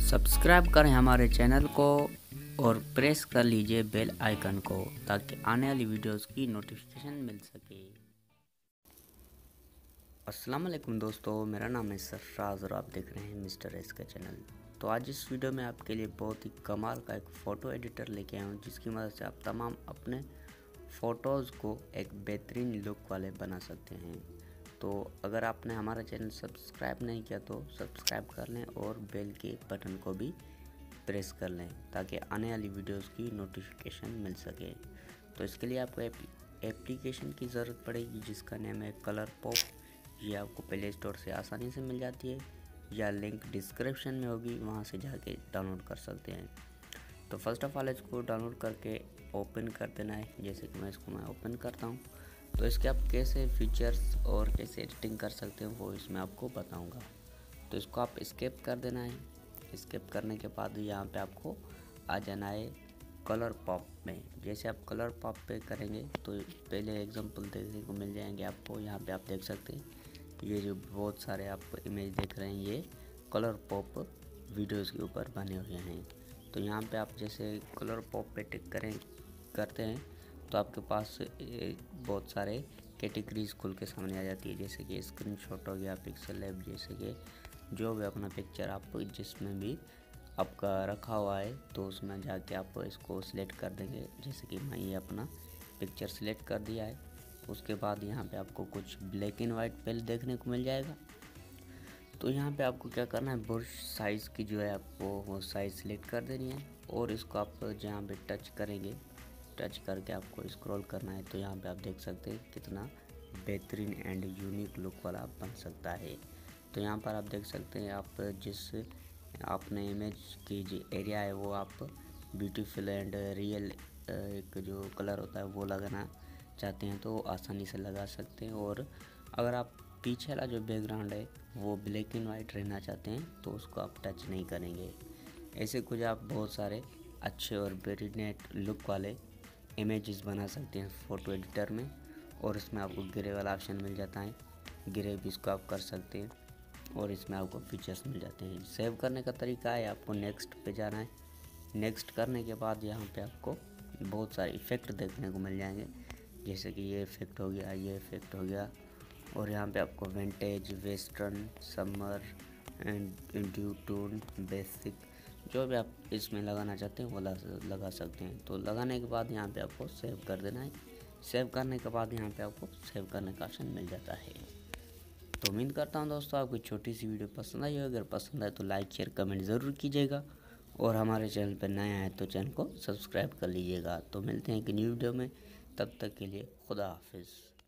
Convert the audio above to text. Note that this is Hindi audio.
सब्सक्राइब करें हमारे चैनल को और प्रेस कर लीजिए बेल आइकन को ताकि आने वाली वीडियोस की नोटिफिकेशन मिल सके। अस्सलाम वालेकुम दोस्तों, मेरा नाम है सरफराज और आप देख रहे हैं मिस्टर एस का चैनल। तो आज इस वीडियो में आपके लिए बहुत ही कमाल का एक फ़ोटो एडिटर लेके आया हूँ, जिसकी मदद से आप तमाम अपने फ़ोटोज़ को एक बेहतरीन लुक वाले बना सकते हैं। तो अगर आपने हमारा चैनल सब्सक्राइब नहीं किया तो सब्सक्राइब कर लें और बेल के बटन को भी प्रेस कर लें ताकि आने वाली वीडियोस की नोटिफिकेशन मिल सके। तो इसके लिए आपको एप्लीकेशन की ज़रूरत पड़ेगी जिसका नाम है कलर पॉप। ये आपको प्ले स्टोर से आसानी से मिल जाती है या लिंक डिस्क्रिप्शन में होगी, वहाँ से जाके डाउनलोड कर सकते हैं। तो फर्स्ट ऑफ ऑल इसको डाउनलोड करके ओपन कर देना है। जैसे कि मैं ओपन करता हूँ तो इसके आप कैसे फीचर्स और कैसे एडिटिंग कर सकते हैं वो इसमें आपको बताऊंगा। तो इसको आप स्किप कर देना है। स्किप करने के बाद यहाँ पे आपको आ जाना है कलर पॉप में। जैसे आप कलर पॉप पे करेंगे तो पहले एग्जांपल देखने को मिल जाएंगे आपको। यहाँ पे आप देख सकते हैं ये जो बहुत सारे आप इमेज देख रहे हैं ये कलर पॉप वीडियोज़ के ऊपर बने हुए हैं। तो यहाँ पे आप जैसे कलर पॉप पे टिक करते हैं तो आपके पास बहुत सारे कैटेगरीज खुल के सामने आ जाती है। जैसे कि स्क्रीनशॉट हो गया, पिक्सल लैब, जैसे कि जो भी अपना पिक्चर आप जिसमें भी आपका रखा हुआ है तो उसमें जाके आप इसको सिलेक्ट कर देंगे। जैसे कि मैं ये अपना पिक्चर सिलेक्ट कर दिया है। उसके बाद यहाँ पे आपको कुछ ब्लैक एंड वाइट पेल देखने को मिल जाएगा। तो यहाँ पे आपको क्या करना है, ब्रश साइज़ की जो है आपको वो साइज़ सिलेक्ट कर देनी है और इसको आप जहाँ पे टच करेंगे, टच करके आपको स्क्रॉल करना है। तो यहाँ पे आप देख सकते हैं कितना बेहतरीन एंड यूनिक लुक वाला बन सकता है। तो यहाँ पर आप देख सकते हैं आप जिस आपने इमेज की जो एरिया है वो आप ब्यूटीफुल एंड रियल एक जो कलर होता है वो लगाना चाहते हैं तो आसानी से लगा सकते हैं। और अगर आप पीछे वाला जो बैकग्राउंड है वो ब्लैक एंड वाइट रहना चाहते हैं तो उसको आप टच नहीं करेंगे। ऐसे कुछ आप बहुत सारे अच्छे और वेरी नेट लुक वाले इमेजेस बना सकते हैं फ़ोटो एडिटर में। और इसमें आपको ग्रे वाला ऑप्शन मिल जाता है, ग्रे भी इसको आप कर सकते हैं और इसमें आपको फीचर्स मिल जाते हैं। सेव करने का तरीका है आपको नेक्स्ट पे जाना है। नेक्स्ट करने के बाद यहाँ पे आपको बहुत सारे इफ़ेक्ट देखने को मिल जाएंगे। जैसे कि ये इफ़ेक्ट हो गया, ये इफ़ेक्ट हो गया और यहाँ पे आपको vintage, western, summer and duotone, basic, जो भी आप इसमें लगाना चाहते हैं वो लगा सकते हैं। तो लगाने के बाद यहाँ पे आपको सेव कर देना है। सेव करने के बाद यहाँ पे आपको सेव करने का ऑप्शन मिल जाता है। तो उम्मीद करता हूँ दोस्तों आपको छोटी सी वीडियो पसंद आई हो। अगर पसंद आए तो लाइक शेयर कमेंट ज़रूर कीजिएगा और हमारे चैनल पर नया है तो चैनल को सब्सक्राइब कर लीजिएगा। तो मिलते हैं एक न्यू वीडियो में, तब तक के लिए खुदा हाफिज़।